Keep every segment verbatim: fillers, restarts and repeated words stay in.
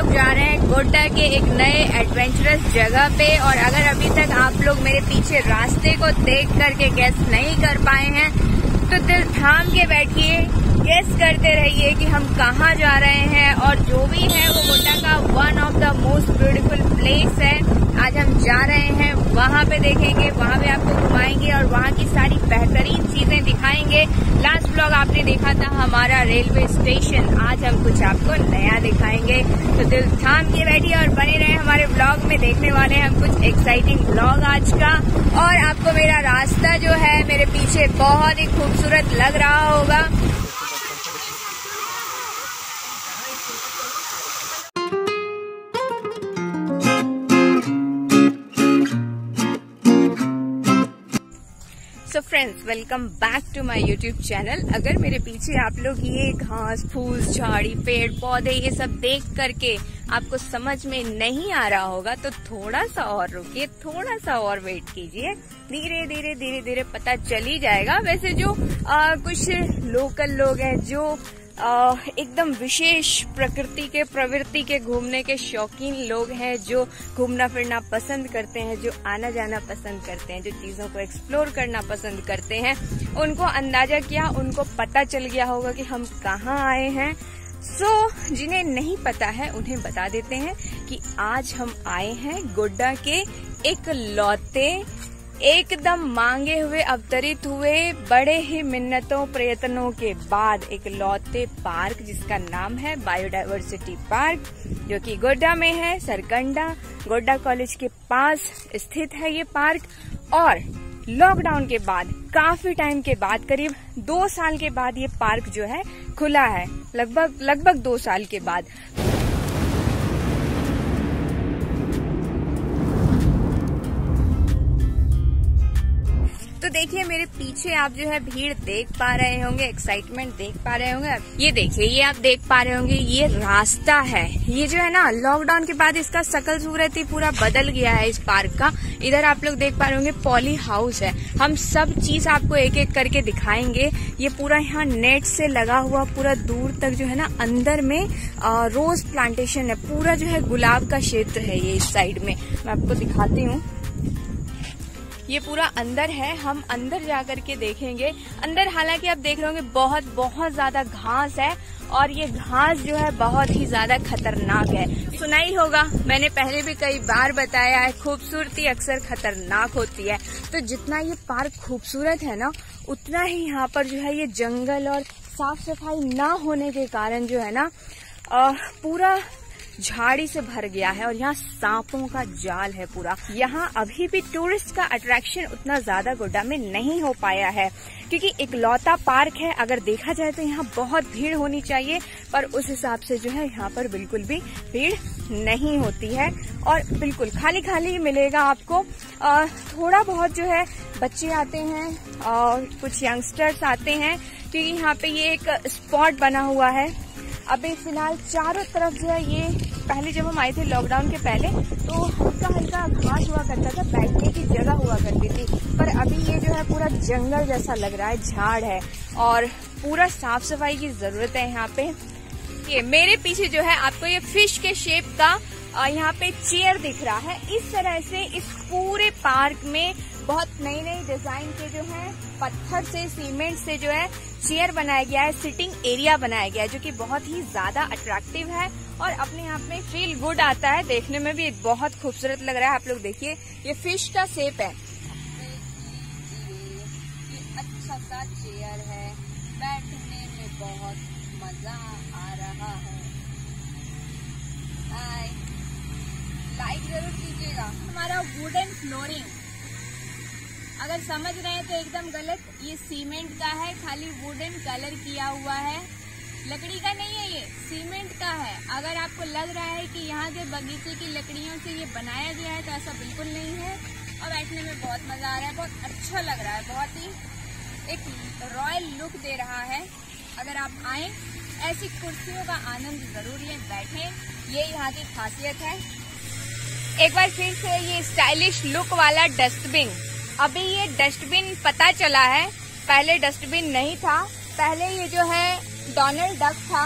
हम जा रहे हैं गोड्डा के एक नए एडवेंचरस जगह पे। और अगर अभी तक आप लोग मेरे पीछे रास्ते को देख करके गेस नहीं कर पाए हैं तो दिल थाम के बैठिए, गेस करते रहिए कि हम कहाँ जा रहे हैं। और जो भी है वो गोड्डा का one of the most beautiful place है। आज हम जा रहे हैं वहाँ पे, देखेंगे, वहाँ पे आपको घुमाएंगे और वहाँ की सारी बेहतरीन चीजें दिखाएंगे। लास्ट ब्लॉग आपने देखा था हमारा रेलवे स्टेशन, आज हम कुछ आपको नया दिखाएंगे। तो दिल थाम के बैठिए और बने रहे हमारे ब्लॉग में। देखने वाले हैं हम कुछ एक्साइटिंग ब्लॉग आज का। और आपको मेरा रास्ता जो है मेरे पीछे बहुत ही खूबसूरत लग रहा होगा। So friends, welcome back to my YouTube channel. अगर मेरे पीछे आप लोग ये घास फूस झाड़ी पेड़ पौधे ये सब देख करके आपको समझ में नहीं आ रहा होगा तो थोड़ा सा और रुकिए, थोड़ा सा और वेट कीजिए। धीरे धीरे धीरे धीरे पता चल ही जाएगा। वैसे जो आ, कुछ लोकल लोग हैं जो एकदम विशेष प्रकृति के प्रवृत्ति के घूमने के शौकीन लोग हैं, जो घूमना फिरना पसंद करते हैं, जो आना जाना पसंद करते हैं, जो चीजों को एक्सप्लोर करना पसंद करते हैं, उनको अंदाजा किया, उनको पता चल गया होगा कि हम कहाँ आए हैं। सो so, जिन्हें नहीं पता है उन्हें बता देते हैं कि आज हम आए हैं गोड्डा के एक लौते, एकदम मांगे हुए अवतरित हुए बड़े ही मिन्नतों प्रयत्नों के बाद एक लौते पार्क जिसका नाम है बायोडायवर्सिटी पार्क, जो कि गोड्डा में है। सरकंडा गोड्डा कॉलेज के पास स्थित है ये पार्क। और लॉकडाउन के बाद काफी टाइम के बाद, करीब दो साल के बाद ये पार्क जो है खुला है, लगभग लगभग दो साल के बाद। तो देखिए मेरे पीछे आप जो है भीड़ देख पा रहे होंगे, एक्साइटमेंट देख पा रहे होंगे। ये देखिए, ये आप देख पा रहे होंगे, ये रास्ता है। ये जो है ना, लॉकडाउन के बाद इसका शकल सूरत ही पूरा बदल गया है इस पार्क का। इधर आप लोग देख पा रहे होंगे पॉली हाउस है। हम सब चीज आपको एक एक करके दिखाएंगे। ये पूरा यहाँ नेट से लगा हुआ पूरा दूर तक जो है ना, अंदर में आ, रोज प्लांटेशन है। पूरा जो है गुलाब का क्षेत्र है ये इस साइड में। मैं आपको दिखाती हूँ, ये पूरा अंदर है। हम अंदर जाकर के देखेंगे। अंदर हालांकि आप देख रहे होंगे बहुत बहुत ज्यादा घास है और ये घास जो है बहुत ही ज्यादा खतरनाक है। सुना ही होगा, मैंने पहले भी कई बार बताया है, खूबसूरती अक्सर खतरनाक होती है। तो जितना ये पार्क खूबसूरत है ना, उतना ही यहाँ पर जो है ये जंगल और साफ सफाई ना होने के कारण जो है ना, आ, पूरा झाड़ी से भर गया है और यहाँ सांपों का जाल है पूरा। यहाँ अभी भी टूरिस्ट का अट्रैक्शन उतना ज्यादा गोड्डा में नहीं हो पाया है, क्योंकि इकलौता पार्क है। अगर देखा जाए तो यहाँ बहुत भीड़ होनी चाहिए, पर उस हिसाब से जो है यहाँ पर बिल्कुल भी भीड़ नहीं होती है और बिल्कुल खाली खाली मिलेगा आपको। आ, थोड़ा बहुत जो है बच्चे आते हैं और कुछ यंगस्टर्स आते हैं, क्योंकि यहाँ पे ये एक स्पॉट बना हुआ है। अभी फिलहाल चारों तरफ जो है ये, पहले जब हम आए थे लॉकडाउन के पहले तो हल्का हल्का घास हुआ करता था, बैठने की जगह हुआ करती थी, पर अभी ये जो है पूरा जंगल जैसा लग रहा है, झाड़ है और पूरा साफ सफाई की जरूरत है यहाँ पे। ये मेरे पीछे जो है आपको ये फिश के शेप का यहाँ पे चेयर दिख रहा है। इस तरह से इस पूरे पार्क में बहुत नई नई डिजाइन के जो है पत्थर से, सीमेंट से जो है चेयर बनाया गया है, सिटिंग एरिया बनाया गया है, जो कि बहुत ही ज्यादा अट्रैक्टिव है और अपने आप में फील गुड आता है। देखने में भी बहुत खूबसूरत लग रहा है। आप लोग देखिए, ये फिश का शेप है, ये अच्छा सा चेयर है, बैठने में बहुत मजा आ रहा है। हाय, लाइक जरूर कीजिएगा। हमारा वुडन फ्लोरिंग, अगर समझ रहे हैं तो एकदम गलत, ये सीमेंट का है, खाली वुडन कलर किया हुआ है, लकड़ी का नहीं है, ये सीमेंट का है। अगर आपको लग रहा है कि यहाँ के बगीचे की लकड़ियों से ये बनाया गया है तो ऐसा बिल्कुल नहीं है और बैठने में बहुत मजा आ रहा है, बहुत अच्छा लग रहा है, बहुत ही एक रॉयल लुक दे रहा है। अगर आप आए ऐसी कुर्सियों का आनंद जरूर लें, बैठें, ये यहाँ की खासियत है। एक बार फिर से ये स्टाइलिश लुक वाला डस्टबिन, अभी ये डस्टबिन पता चला है, पहले डस्टबिन नहीं था। पहले ये जो है डोनाल्ड डक था,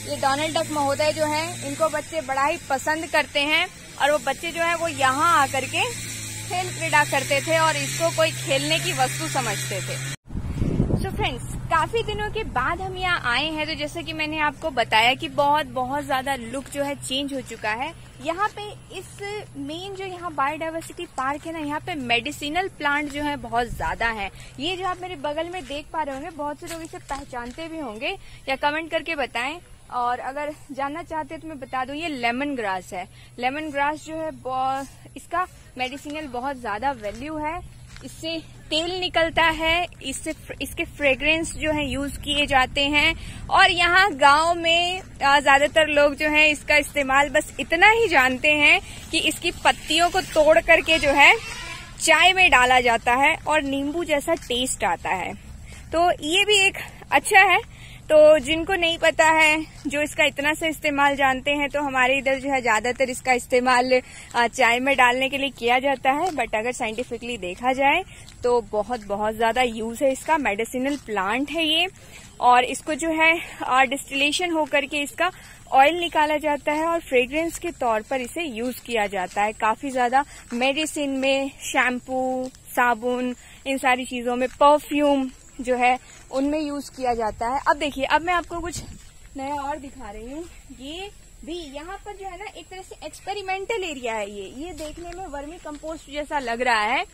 ये डोनाल्ड डक महोदय जो हैं, इनको बच्चे बड़ा ही पसंद करते हैं और वो बच्चे जो है वो यहाँ आकर के खेल क्रीड़ा करते थे और इसको कोई खेलने की वस्तु समझते थे। सो so फ्रेंड्स, काफी दिनों के बाद हम यहाँ आए हैं, तो जैसे कि मैंने आपको बताया कि बहुत बहुत ज्यादा लुक जो है चेंज हो चुका है। यहाँ पे इस मेन जो यहाँ बायोडायवर्सिटी पार्क है ना, यहाँ पे मेडिसिनल प्लांट जो है बहुत ज्यादा है। ये जो आप मेरे बगल में देख पा रहे होंगे, बहुत से लोग इसे पहचानते भी होंगे या कमेंट करके बताएं। और अगर जानना चाहते हैं तो मैं बता दूं, ये लेमन ग्रास है। लेमन ग्रास जो है इसका मेडिसिनल बहुत ज्यादा वैल्यू है। इससे तेल निकलता है, इससे इसके फ्रेग्रेंस जो है यूज किए जाते हैं। और यहाँ गांव में ज्यादातर लोग जो है इसका इस्तेमाल बस इतना ही जानते हैं कि इसकी पत्तियों को तोड़ करके जो है चाय में डाला जाता है और नींबू जैसा टेस्ट आता है। तो ये भी एक अच्छा है। तो जिनको नहीं पता है, जो इसका इतना से इस्तेमाल जानते हैं, तो हमारे इधर जो है ज्यादातर इसका इस्तेमाल चाय में डालने के लिए किया जाता है। बट अगर साइंटिफिकली देखा जाए तो बहुत बहुत ज्यादा यूज है इसका। मेडिसिनल प्लांट है ये, और इसको जो है डिस्टिलेशन होकर के इसका ऑयल निकाला जाता है और फ्रेग्रेंस के तौर पर इसे यूज किया जाता है। काफी ज्यादा मेडिसिन में, शैम्पू, साबुन, इन सारी चीजों में, परफ्यूम जो है उनमें यूज किया जाता है। अब देखिए, अब मैं आपको कुछ नया और दिखा रही हूँ। ये भी यहाँ पर जो है ना, एक तरह से एक्सपेरिमेंटल एरिया है ये ये देखने में वर्मी कंपोस्ट जैसा लग रहा है।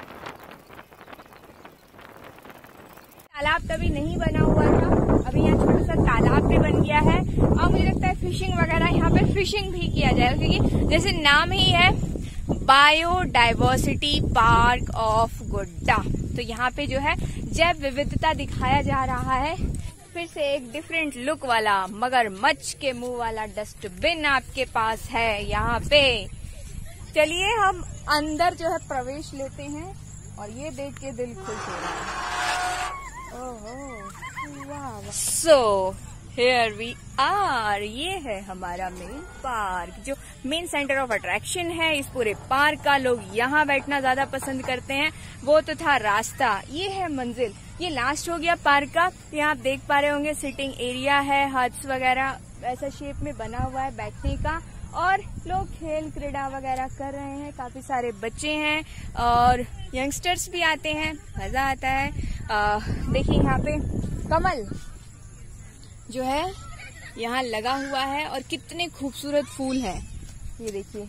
तालाब तभी नहीं बना हुआ था, अभी यहाँ छोटा सा तालाब भी बन गया है। और मुझे लगता है फिशिंग वगैरह यहाँ पे फिशिंग भी किया जाएगा, क्योंकि जैसे नाम ही है बायोडायवर्सिटी पार्क ऑफ गोड्डा, तो यहाँ पे जो है जैव विविधता दिखाया जा रहा है। फिर से एक डिफरेंट लुक वाला मगरमच्छ के मुंह वाला डस्टबिन आपके पास है यहाँ पे। चलिए हम अंदर जो है प्रवेश लेते हैं, और ये देख के दिल खुश हो रहा है। ओहो, वाह। सो हियर वी आर, ये है हमारा मेन पार्क, जो मेन सेंटर ऑफ अट्रैक्शन है इस पूरे पार्क का। लोग यहाँ बैठना ज्यादा पसंद करते हैं। वो तो था रास्ता, ये है मंजिल, ये लास्ट हो गया पार्क का। यहाँ आप देख पा रहे होंगे सिटिंग एरिया है, हट्स वगैरह ऐसा शेप में बना हुआ है बैठने का, और लोग खेल क्रीड़ा वगैरह कर रहे हैं। काफी सारे बच्चे हैं और यंगस्टर्स भी आते हैं, मजा आता है। देखिए यहाँ पे कमल जो है यहाँ लगा हुआ है, और कितने खूबसूरत फूल हैं। ये देखिए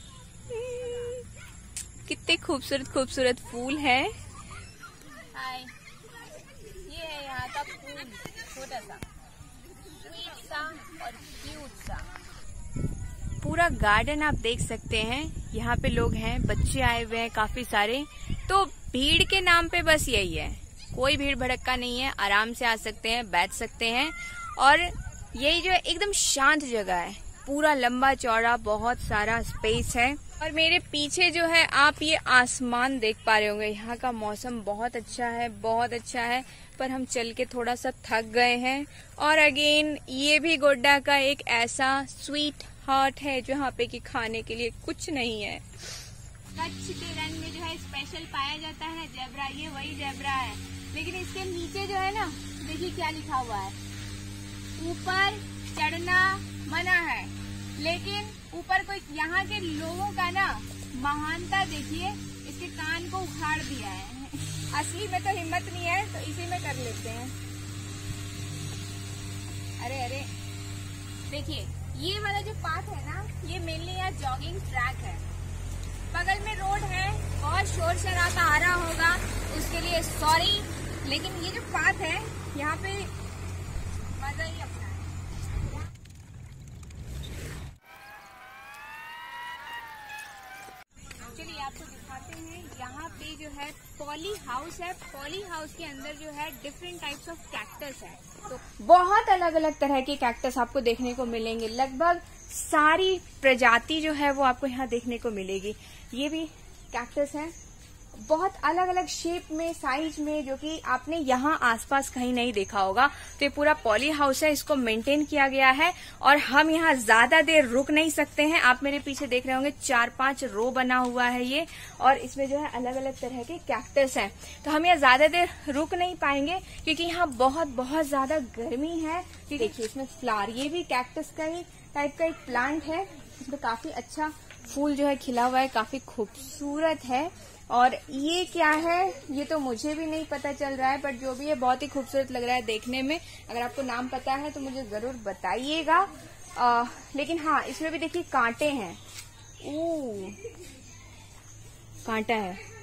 कितने खूबसूरत खूबसूरत फूल हैं। हाय, ये है यहाँ का फूल, छोटा सा, स्वीट सा और क्यूट सा। पूरा गार्डन आप देख सकते हैं। यहाँ पे लोग हैं, बच्चे आए हुए हैं काफी सारे। तो भीड़ के नाम पे बस यही है, कोई भीड़ भड़क्का नहीं है। आराम से आ सकते हैं, बैठ सकते हैं, और यही जो है एकदम शांत जगह है। पूरा लंबा चौड़ा बहुत सारा स्पेस है। और मेरे पीछे जो है आप ये आसमान देख पा रहे होंगे। यहाँ का मौसम बहुत अच्छा है, बहुत अच्छा है, पर हम चल के थोड़ा सा थक गए हैं। और अगेन ये भी गोड्डा का एक ऐसा स्वीट हार्ट है जहाँ पे कि खाने के लिए कुछ नहीं है। कच्छ के रन में जो है स्पेशल पाया जाता है ना जेब्रा, ये वही जेब्रा है। लेकिन इसके नीचे जो है ना, देखिए क्या लिखा हुआ है, ऊपर चढ़ना मना है। लेकिन ऊपर कोई यहाँ के लोगों का ना महानता देखिए, इसके कान को उखाड़ दिया है। असली में तो हिम्मत नहीं है, तो इसी में कर लेते हैं। अरे अरे देखिए, ये वाला जो पाथ है ना, ये मेनली यहाँ जॉगिंग ट्रैक है। बगल में रोड है, बहुत शोर शराबा आ रहा होगा, उसके लिए सॉरी। लेकिन ये जो पाथ है, यहाँ पे मजा ही अपना है। चलिए आपको दिखाते हैं। यहाँ पे जो है पॉली हाउस है। पॉली हाउस के अंदर जो है डिफरेंट टाइप्स ऑफ कैक्टस है। तो बहुत अलग अलग तरह के कैक्टस आपको देखने को मिलेंगे। लगभग सारी प्रजाति जो है वो आपको यहाँ देखने को मिलेगी। ये भी कैक्टस है, बहुत अलग अलग शेप में, साइज में, जो कि आपने यहाँ आसपास कहीं नहीं देखा होगा। तो ये पूरा पॉली हाउस है, इसको मेंटेन किया गया है और हम यहाँ ज्यादा देर रुक नहीं सकते हैं। आप मेरे पीछे देख रहे होंगे चार पांच रो बना हुआ है ये, और इसमें जो है अलग अलग तरह के कैक्टस हैं। तो हम यहाँ ज्यादा देर रुक नहीं पाएंगे क्योंकि यहाँ बहुत बहुत ज्यादा गर्मी है। देखिए इसमें फ्लावर, ये भी कैक्टस का ही टाइप का एक प्लांट है। इसमें काफी अच्छा फूल जो है खिला हुआ है, काफी खूबसूरत है। और ये क्या है ये तो मुझे भी नहीं पता चल रहा है, बट जो भी है बहुत ही खूबसूरत लग रहा है देखने में। अगर आपको नाम पता है तो मुझे जरूर बताइएगा। लेकिन हाँ, इसमें भी देखिए कांटे हैं, ओ कांटा है।